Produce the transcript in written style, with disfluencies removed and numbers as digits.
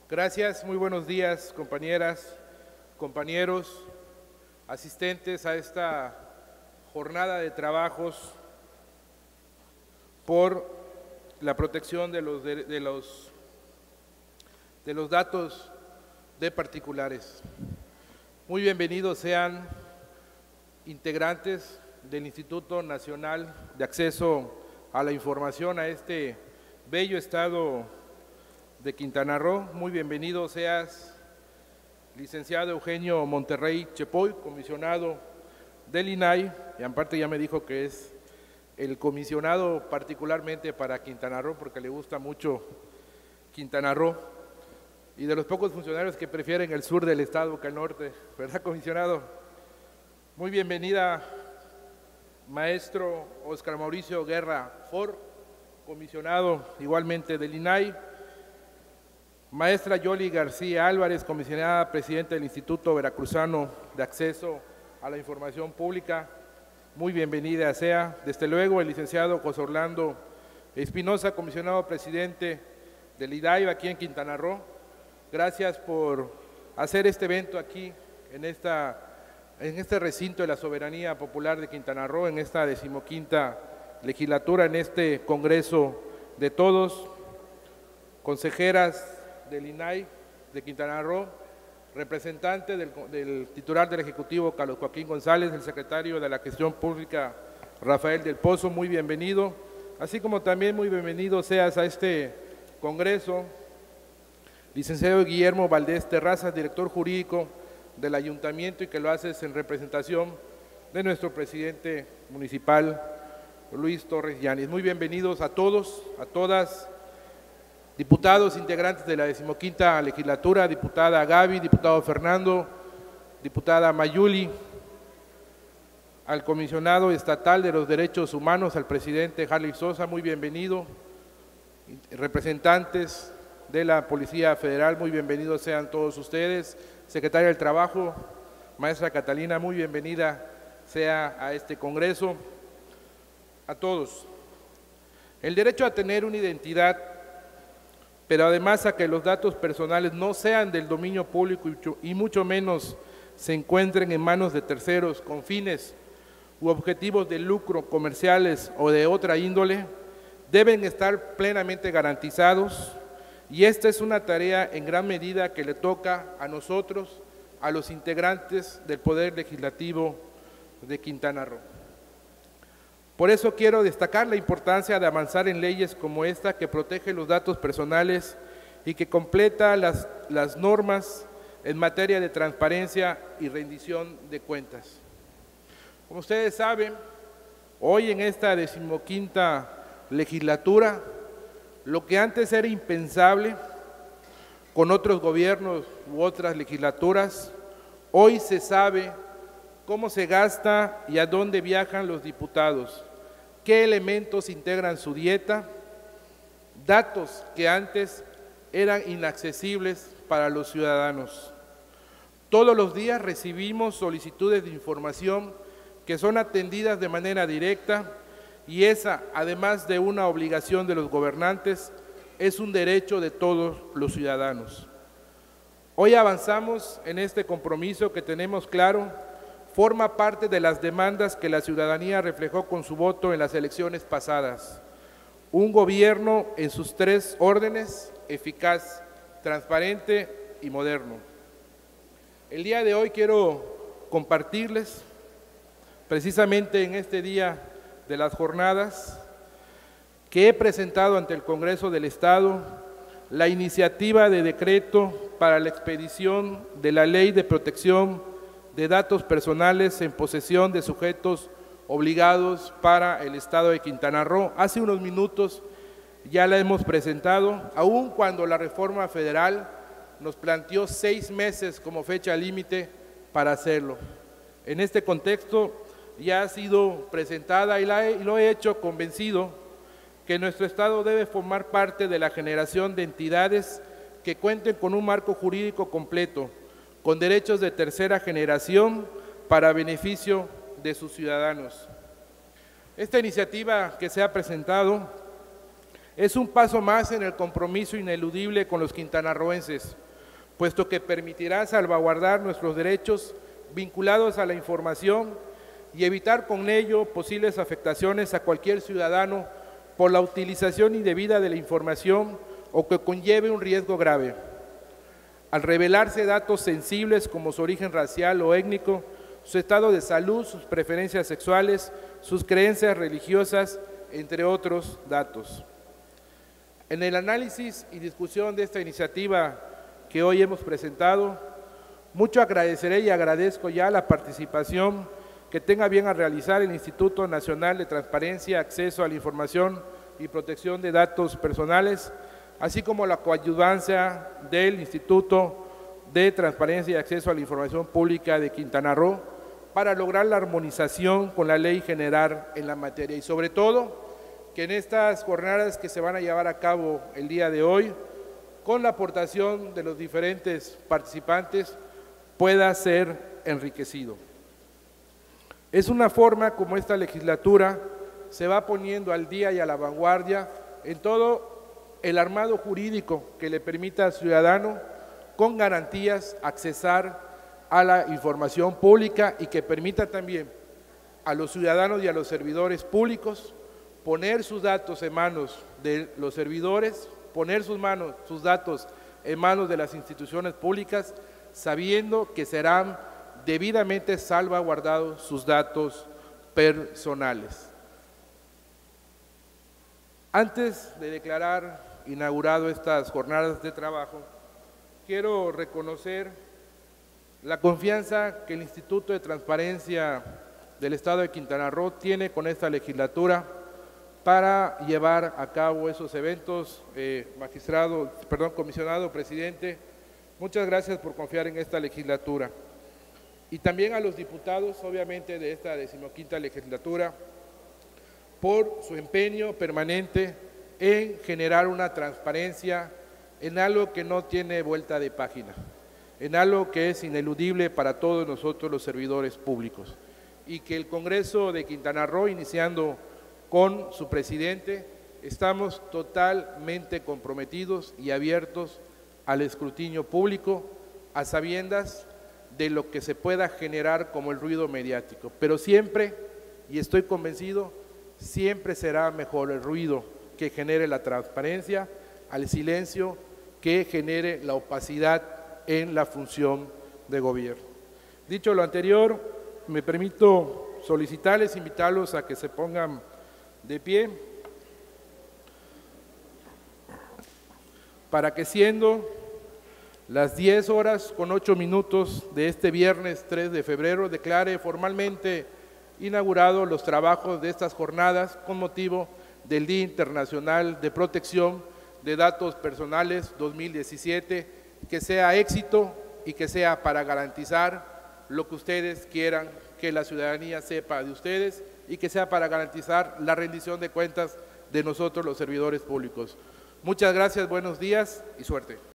Gracias, muy buenos días, compañeras, compañeros, asistentes a esta jornada de trabajos por la protección de los datos de particulares. Muy bienvenidos sean integrantes del Instituto Nacional de Acceso a la Información a este bello estado de Quintana Roo. Muy bienvenido seas, licenciado Eugenio Monterrey Chepoy, comisionado del INAI, y aparte ya me dijo que es el comisionado particularmente para Quintana Roo, porque le gusta mucho Quintana Roo, y de los pocos funcionarios que prefieren el sur del estado que el norte, ¿verdad, comisionado? Muy bienvenida, maestro Oscar Mauricio Guerra Ford, comisionado igualmente del INAI, maestra Yoli García Álvarez, comisionada presidenta del Instituto Veracruzano de Acceso a la Información Pública, muy bienvenida sea. Desde luego el licenciado José Orlando Espinosa, comisionado presidente del IDAIV aquí en Quintana Roo. Gracias por hacer este evento aquí en este recinto de la Soberanía Popular de Quintana Roo, en esta 15ª legislatura, en este Congreso de Todos, consejeras del INAI de Quintana Roo, representante del titular del Ejecutivo, Carlos Joaquín González, el secretario de la Gestión Pública, Rafael del Pozo, muy bienvenido, así como también muy bienvenido seas a este Congreso, licenciado Guillermo Valdés Terrazas, director jurídico del Ayuntamiento, y que lo haces en representación de nuestro presidente municipal, Luis Torres Llanes. Muy bienvenidos a todos, a todas, diputados integrantes de la 15ª legislatura, diputada Gaby, diputado Fernando, diputada Mayuli, al comisionado estatal de los derechos humanos, al presidente Harley Sosa, muy bienvenido, representantes de la Policía Federal, muy bienvenidos sean todos ustedes, secretaria del Trabajo, maestra Catalina, muy bienvenida sea a este Congreso, a todos. El derecho a tener una identidad, pero además a que los datos personales no sean del dominio público y mucho menos se encuentren en manos de terceros con fines u objetivos de lucro comerciales o de otra índole, deben estar plenamente garantizados, y esta es una tarea en gran medida que le toca a nosotros, a los integrantes del Poder Legislativo de Quintana Roo. Por eso quiero destacar la importancia de avanzar en leyes como esta, que protege los datos personales y que completa las normas en materia de transparencia y rendición de cuentas. Como ustedes saben, hoy en esta 15ª legislatura, lo que antes era impensable con otros gobiernos u otras legislaturas, hoy se sabe cómo se gasta y a dónde viajan los diputados, qué elementos integran su dieta, datos que antes eran inaccesibles para los ciudadanos. Todos los días recibimos solicitudes de información que son atendidas de manera directa, y esa, además de una obligación de los gobernantes, es un derecho de todos los ciudadanos. Hoy avanzamos en este compromiso que tenemos claro, forma parte de las demandas que la ciudadanía reflejó con su voto en las elecciones pasadas. Un gobierno en sus 3 órdenes, eficaz, transparente y moderno. El día de hoy quiero compartirles, precisamente en este día de las jornadas, que he presentado ante el Congreso del Estado la iniciativa de decreto para la expedición de la Ley de Protección de datos personales en posesión de sujetos obligados para el Estado de Quintana Roo. Hace unos minutos ya la hemos presentado, aun cuando la reforma federal nos planteó 6 meses como fecha límite para hacerlo. En este contexto ya ha sido presentada y lo he hecho convencido que nuestro Estado debe formar parte de la generación de entidades que cuenten con un marco jurídico completo, con derechos de tercera generación para beneficio de sus ciudadanos. Esta iniciativa que se ha presentado Es un paso más en el compromiso ineludible con los quintanarroenses, puesto que permitirá salvaguardar nuestros derechos vinculados a la información y evitar con ello posibles afectaciones a cualquier ciudadano por la utilización indebida de la información o que conlleve un riesgo grave. Al revelarse datos sensibles como su origen racial o étnico, su estado de salud, sus preferencias sexuales, sus creencias religiosas, entre otros datos. En el análisis y discusión de esta iniciativa que hoy hemos presentado, mucho agradeceré y agradezco ya la participación que tenga bien a realizar el Instituto Nacional de Transparencia, Acceso a la Información y Protección de Datos Personales, así como la coadyuvancia del Instituto de Transparencia y Acceso a la Información Pública de Quintana Roo para lograr la armonización con la ley general en la materia y sobre todo que en estas jornadas que se van a llevar a cabo el día de hoy, con la aportación de los diferentes participantes, pueda ser enriquecido. Es una forma como esta legislatura se va poniendo al día y a la vanguardia en todo el armado jurídico que le permita al ciudadano con garantías accesar a la información pública y que permita también a los ciudadanos y a los servidores públicos poner sus datos en manos de los servidores, poner sus datos en manos de las instituciones públicas, sabiendo que serán debidamente salvaguardados sus datos personales. Antes de declarar inaugurado estas jornadas de trabajo, quiero reconocer la confianza que el Instituto de Transparencia del Estado de Quintana Roo tiene con esta legislatura para llevar a cabo esos eventos. Comisionado presidente, muchas gracias por confiar en esta legislatura. Y también a los diputados, obviamente, de esta 15ª legislatura, por su empeño permanente en generar una transparencia en algo que no tiene vuelta de página, en algo que es ineludible para todos nosotros los servidores públicos, y que el Congreso de Quintana Roo, iniciando con su presidente, estamos totalmente comprometidos y abiertos al escrutinio público, a sabiendas de lo que se pueda generar como el ruido mediático, pero siempre, y estoy convencido, siempre será mejor el ruido que genere la transparencia al silencio que genere la opacidad en la función de gobierno. Dicho lo anterior, me permito solicitarles, invitarlos a que se pongan de pie para que, siendo las 10:08 de este viernes 3 de febrero, declare formalmente inaugurados los trabajos de estas jornadas con motivo del Día Internacional de Protección de Datos Personales 2017, que sea éxito y que sea para garantizar lo que ustedes quieran que la ciudadanía sepa de ustedes y que sea para garantizar la rendición de cuentas de nosotros los servidores públicos. Muchas gracias, buenos días y suerte.